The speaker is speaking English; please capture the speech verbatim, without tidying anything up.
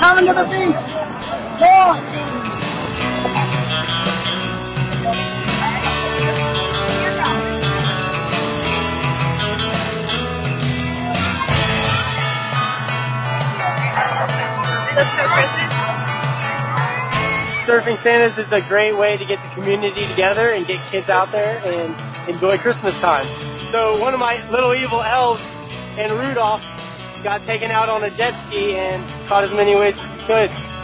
coming to the beach. Go on. It looks so Christmas. Surfing Santas is a great way to get the community together and get kids out there and enjoy Christmas time. So one of my little evil elves and Rudolph got taken out on a jet ski and caught as many waves as we could.